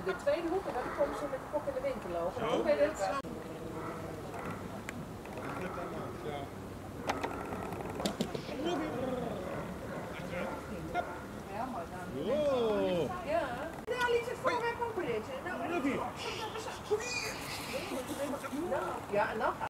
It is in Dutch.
de tweede hoek en dan komen ze met de kop in de winkel lopen. Dan ben je het. Ja, maar dan. Ja. Nou, liet het voor mij open dit. Nou, ja, en dan